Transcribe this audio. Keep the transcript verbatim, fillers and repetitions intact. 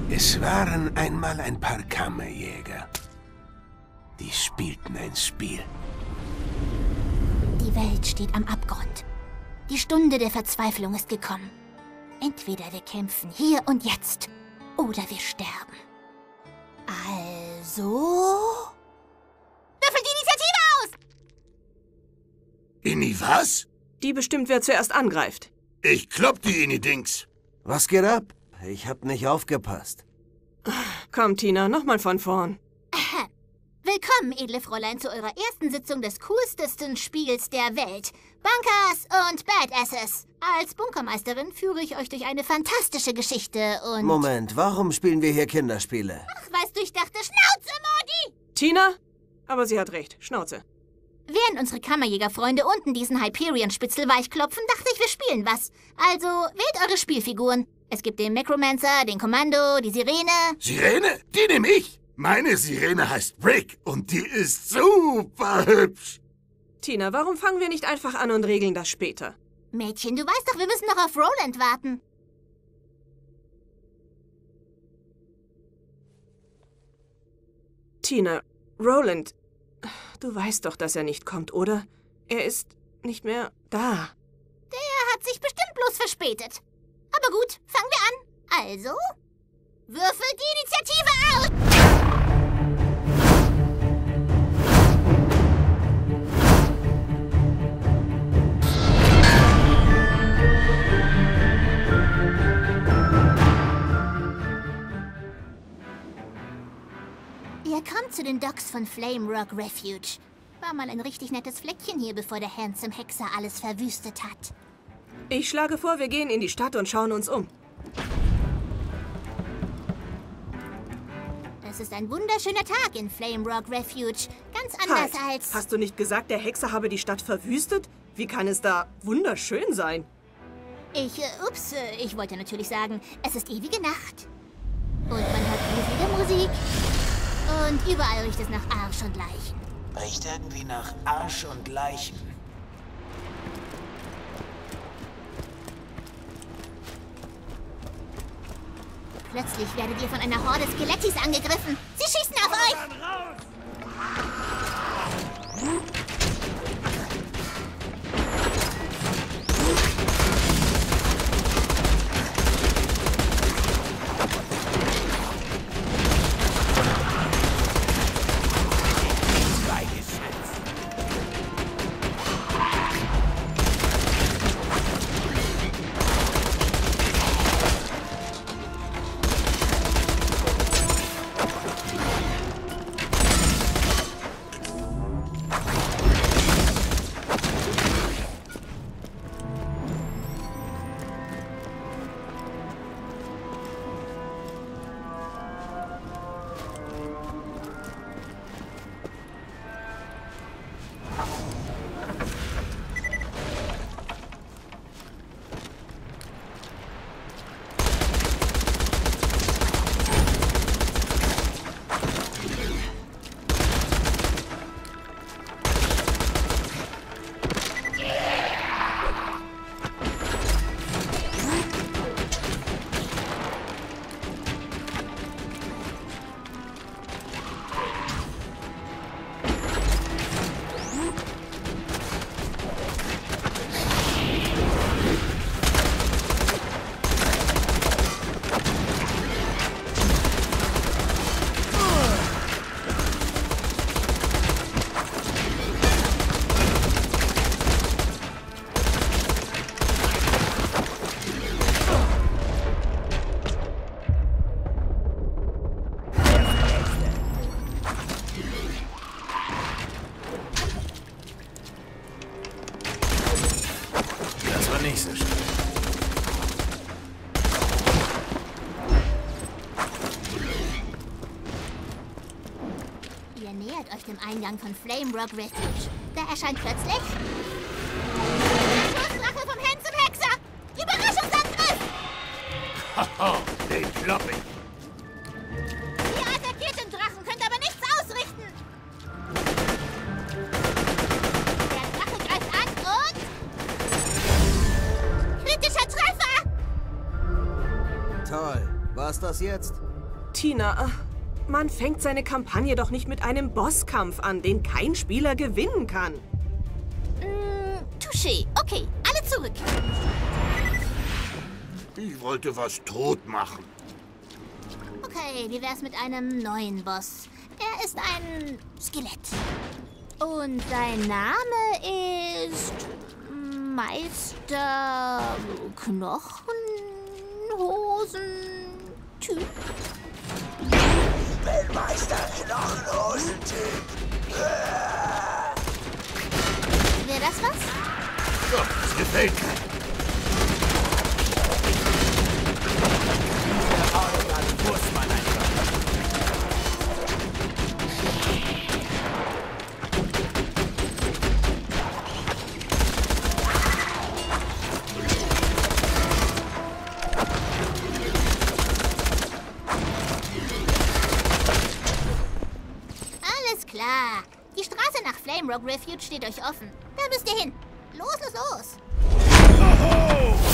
Es waren einmal ein paar Kammerjäger. Die spielten ein Spiel. Die Welt steht am Abgrund. Die Stunde der Verzweiflung ist gekommen. Entweder wir kämpfen hier und jetzt, oder wir sterben. Also... Würfel die Initiative aus! Inni was? Die bestimmt, wer zuerst angreift. Ich klopp die Inni-Dings. Was geht ab? Ich hab nicht aufgepasst. Komm, Tina, nochmal von vorn. Willkommen, edle Fräulein, zu eurer ersten Sitzung des coolstesten Spiels der Welt. Bunkers und Badasses. Als Bunkermeisterin führe ich euch durch eine fantastische Geschichte und... Moment, warum spielen wir hier Kinderspiele? Ach, weißt du, ich dachte, Schnauze, Modi! Tina? Aber sie hat recht, Schnauze. Während unsere Kammerjägerfreunde unten diesen Hyperion-Spitzel weichklopfen, dachte ich, wir spielen was. Also, wählt eure Spielfiguren. Es gibt den Necromancer, den Kommando, die Sirene... Sirene? Die nehm ich! Meine Sirene heißt Brick und die ist super hübsch. Tina, warum fangen wir nicht einfach an und regeln das später? Mädchen, du weißt doch, wir müssen noch auf Roland warten. Tina, Roland, du weißt doch, dass er nicht kommt, oder? Er ist nicht mehr da. Der hat sich bestimmt bloß verspätet. Aber gut, fangen wir an. Also, würfel die Initiative aus! Ihr kommt zu den Docks von Flame Rock Refuge. War mal ein richtig nettes Fleckchen hier, bevor der Handsome Hexer alles verwüstet hat. Ich schlage vor, wir gehen in die Stadt und schauen uns um. Es ist ein wunderschöner Tag in Flame Rock Refuge. Ganz anders halt. als... Hast du nicht gesagt, der Hexer habe die Stadt verwüstet? Wie kann es da wunderschön sein? Ich, äh, ups, äh, ich wollte natürlich sagen, es ist ewige Nacht. Und man hört gruselige Musik. Und überall riecht es nach Arsch und Leichen. Riecht irgendwie nach Arsch und Leichen. Plötzlich werdet ihr von einer Horde Skelettis angegriffen. Sie schießen auf euch! Dem Eingang von Flame Rock Refuge. Da erscheint plötzlich... der Schussrache vom Handsome Hexer! Überraschungsangriff! Haha, den klopp ich. Ihr attackiert den Drachen, könnt aber nichts ausrichten! Der Drache greift an und... kritischer Treffer! Toll. Was war's das jetzt? Tina, man fängt seine Kampagne doch nicht mit einem Bosskampf an, den kein Spieler gewinnen kann. Mm, touché. Okay, alle zurück. Ich wollte was tot machen. Okay, wie wär's mit einem neuen Boss? Er ist ein Skelett. Und sein Name ist Meister Knochenhosen-Typ. Meister Knochenhosen-Typ. Wäre das was? So, das gefällt mir. Alles klar. Die Straße nach Flame Rock Refuge steht euch offen. Da müsst ihr hin. Los, los, los. Oho!